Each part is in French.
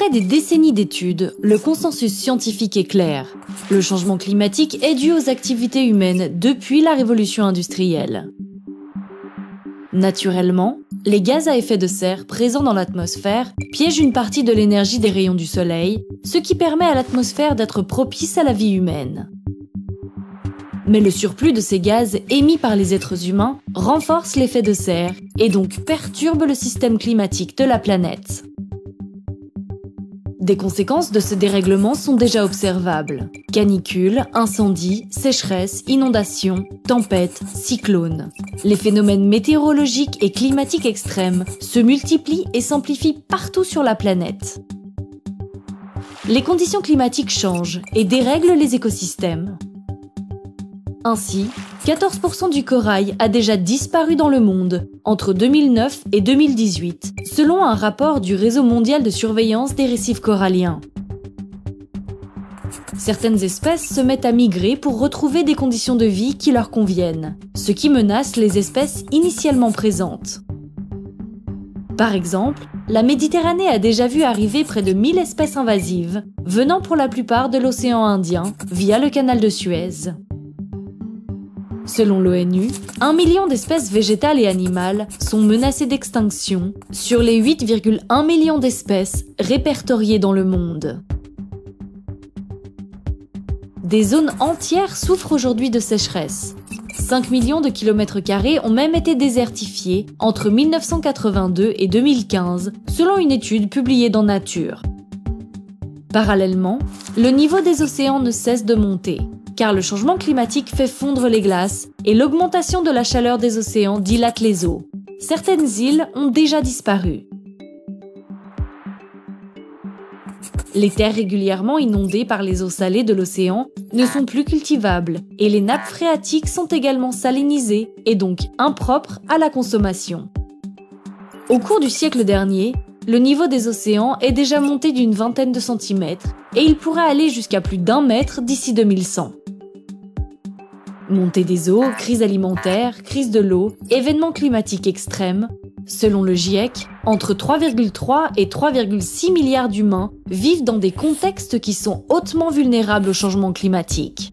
Après des décennies d'études, le consensus scientifique est clair. Le changement climatique est dû aux activités humaines depuis la révolution industrielle. Naturellement, les gaz à effet de serre présents dans l'atmosphère piègent une partie de l'énergie des rayons du soleil, ce qui permet à l'atmosphère d'être propice à la vie humaine. Mais le surplus de ces gaz émis par les êtres humains renforce l'effet de serre et donc perturbe le système climatique de la planète. Des conséquences de ce dérèglement sont déjà observables. Canicules, incendies, sécheresses, inondations, tempêtes, cyclones. Les phénomènes météorologiques et climatiques extrêmes se multiplient et s'amplifient partout sur la planète. Les conditions climatiques changent et dérèglent les écosystèmes. Ainsi, 14% du corail a déjà disparu dans le monde entre 2009 et 2018, selon un rapport du Réseau mondial de surveillance des récifs coralliens. Certaines espèces se mettent à migrer pour retrouver des conditions de vie qui leur conviennent, ce qui menace les espèces initialement présentes. Par exemple, la Méditerranée a déjà vu arriver près de 1000 espèces invasives, venant pour la plupart de l'océan Indien via le canal de Suez. Selon l'ONU, 1 million d'espèces végétales et animales sont menacées d'extinction sur les 8,1 millions d'espèces répertoriées dans le monde. Des zones entières souffrent aujourd'hui de sécheresse. 5 millions de kilomètres carrés ont même été désertifiés entre 1982 et 2015, selon une étude publiée dans Nature. Parallèlement, le niveau des océans ne cesse de monter, car le changement climatique fait fondre les glaces et l'augmentation de la chaleur des océans dilate les eaux. Certaines îles ont déjà disparu. Les terres régulièrement inondées par les eaux salées de l'océan ne sont plus cultivables et les nappes phréatiques sont également salinisées et donc impropres à la consommation. Au cours du siècle dernier, le niveau des océans est déjà monté d'une vingtaine de centimètres et il pourrait aller jusqu'à plus d'1 mètre d'ici 2100. Montée des eaux, crise alimentaire, crise de l'eau, événements climatiques extrêmes. Selon le GIEC, entre 3,3 et 3,6 milliards d'humains vivent dans des contextes qui sont hautement vulnérables au changement climatique.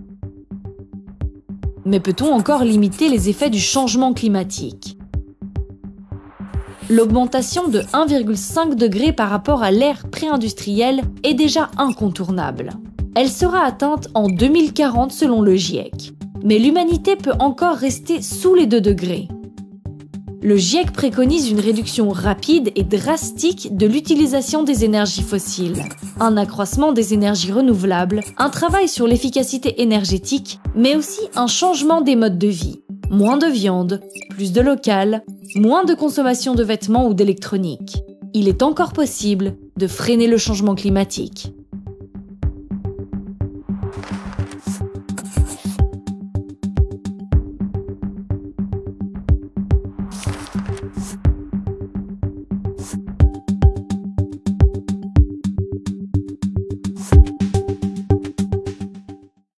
Mais peut-on encore limiter les effets du changement climatique ? L'augmentation de 1,5 degré par rapport à l'ère pré-industrielle est déjà incontournable. Elle sera atteinte en 2040 selon le GIEC. Mais l'humanité peut encore rester sous les 2 degrés. Le GIEC préconise une réduction rapide et drastique de l'utilisation des énergies fossiles, un accroissement des énergies renouvelables, un travail sur l'efficacité énergétique, mais aussi un changement des modes de vie. Moins de viande, plus de local, moins de consommation de vêtements ou d'électronique. Il est encore possible de freiner le changement climatique.